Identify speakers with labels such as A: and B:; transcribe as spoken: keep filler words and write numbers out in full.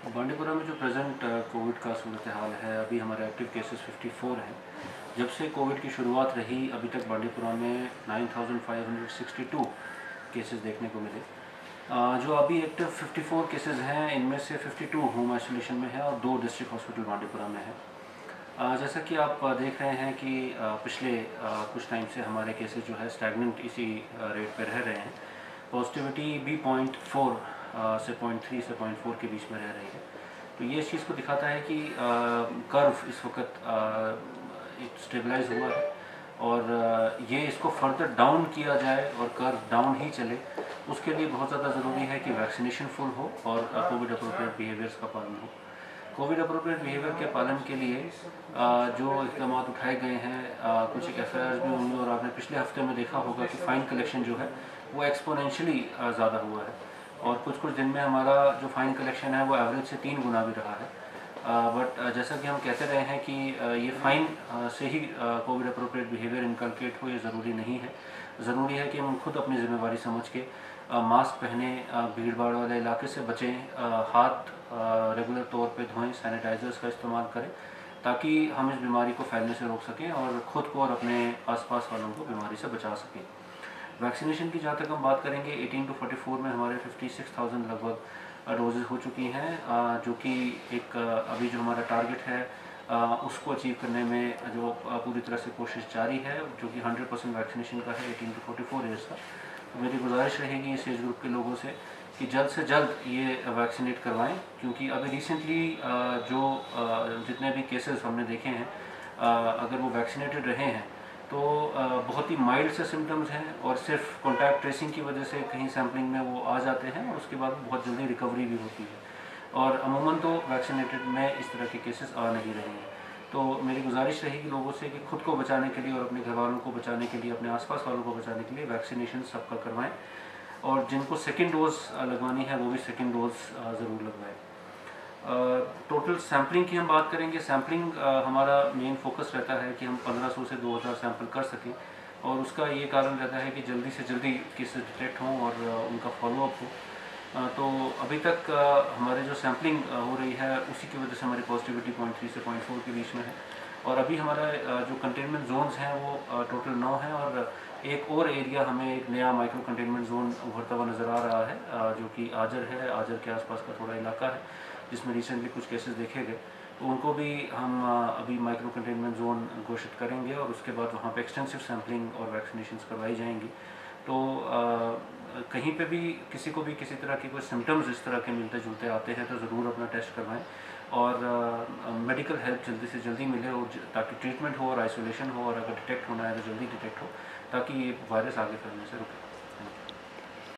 A: बांडीपुरा में जो present Covid का सूरत हाल है, अभी हमारे एक्टिव केसेस चौवन हैं। जब से कोविड की शुरुआत रही अभी तक बांडीपुरा में नौ हज़ार पाँच सौ बासठ केसेस देखने को मिले। अ, जो अभी एक्टिव चौवन केसेस हैं, इनमें से बावन होम आइसोलेशन में है और दो डिस्ट्रिक्ट हॉस्पिटल बांडीपुरा में है। अ, जैसा कि आप देख रहे हैं कि अ, पिछले अ, कुछ टाइम से हमारे केसेस जो है स्टैगनेंट इसी रेट पे रह रहे हैं। पॉजिटिविटी भी पॉइंट फोर से पॉइंट थ्री से पॉइंट फोर के बीच में रह रही है। तो ये इस चीज़ को दिखाता है कि कर्व इस वक्त स्टेबलाइज हुआ है और आ, ये इसको फर्दर डाउन किया जाए और कर्व डाउन ही चले, उसके लिए बहुत ज़्यादा ज़रूरी है कि वैक्सीनेशन फुल हो और कोविड अप्रोप्रिएट बिहेवियर्स का पालन हो। कोविड अप्रोप्रिएट बिहेवियर के पालन के लिए आ, जो इकदाम उठाए गए हैं, आ, कुछ एक एफ आई आर भी होंगे और आपने पिछले हफ्ते में देखा होगा कि फ़ाइन कलेक्शन जो है वो एक्सपोनेंशियली ज़्यादा हुआ है और कुछ कुछ दिन में हमारा जो फ़ाइन कलेक्शन है वो एवरेज से तीन गुना भी रहा है। बट uh, uh, जैसा कि हम कहते रहे हैं कि uh, ये फ़ाइन uh, से ही कोविड अप्रोप्रिएट बिहेवियर इनकलकेट हो, ये ज़रूरी नहीं है। ज़रूरी है कि हम खुद अपनी ज़िम्मेवारी समझ के मास्क पहने, भीड़ भाड़ वाले इलाके से बचें, हाथ रेगुलर तौर पे धोएं, सैनिटाइज़र्स का इस्तेमाल करें ताकि हम इस बीमारी को फैलने से रोक सकें और ख़ुद को और अपने आसपास वालों को बीमारी से बचा सकें। वैक्सीनेशन की जहाँ तक हम बात करेंगे, अठारह टू चौवालीस में हमारे छप्पन हज़ार लगभग डोजेज हो चुकी हैं, जो कि एक अभी जो हमारा टारगेट है उसको अचीव करने में जो पूरी तरह से कोशिश जारी है, जो कि सौ परसेंट वैक्सीनेशन का है अठारह टू चौवालीस ईयर्स का। तो मेरी गुजारिश रहेगी इस एज ग्रुप के लोगों से कि जल्द से जल्द ये वैक्सीनेट करवाएं, क्योंकि अभी रिसेंटली जो जितने भी केसेस हमने देखे हैं, अगर वो वैक्सीनेटेड रहे हैं तो बहुत ही माइल्ड से सिम्टम्स हैं और सिर्फ कॉन्टैक्ट ट्रेसिंग की वजह से कहीं सैम्पलिंग में वो आ जाते हैं और उसके बाद बहुत जल्दी रिकवरी भी होती है और अमूमन तो वैक्सीनेटेड में इस तरह के केसेस आ नहीं रहे हैं। तो मेरी गुजारिश रहेगी लोगों से कि खुद को बचाने के लिए और अपने घर वालों को बचाने के लिए, अपने आसपास वालों को बचाने के लिए वैक्सीनेशन सबका करवाएं और जिनको सेकेंड डोज लगवानी है वो भी सेकेंड डोज ज़रूर लगवाएं। टोटल uh, सैम्पलिंग की हम बात करेंगे। सैम्पलिंग uh, हमारा मेन फोकस रहता है कि हम पंद्रह सौ से दो हज़ार सैंपल कर सकें और उसका ये कारण रहता है कि जल्दी से जल्दी केसेस डिटेक्ट हों और uh, उनका फॉलोअप हो। uh, तो अभी तक uh, हमारे जो सैम्पलिंग uh, हो रही है उसी की वजह से हमारी पॉजिटिविटी पॉइंट थ्री से पॉइंट फोर के बीच में है और अभी हमारा uh, जो कंटेनमेंट जोन्स हैं वो uh, टोटल नौ हैं और एक और एरिया हमें एक नया माइक्रो कंटेनमेंट जोन उभरता हुआ नज़र आ रहा है, uh, जो कि आजर है। आजर के आसपास का थोड़ा इलाका है जिसमें रिसेंटली कुछ केसेस देखे गए, तो उनको भी हम अभी माइक्रो कंटेनमेंट जोन घोषित करेंगे और उसके बाद वहाँ पे एक्सटेंसिव सैम्पलिंग और वैक्सीनेशंस करवाई जाएंगी। तो आ, कहीं पे भी किसी को भी किसी तरह के कोई सिम्टम्स इस तरह के मिलते जुलते आते हैं तो ज़रूर अपना टेस्ट करवाएं और मेडिकल हेल्प जल्दी से जल्दी मिले और ताकि ट्रीटमेंट हो और आइसोलेशन हो और अगर डिटेक्ट होना है तो जल्दी डिटेक्ट हो ताकि ये वायरस आगे फैलने से रुके।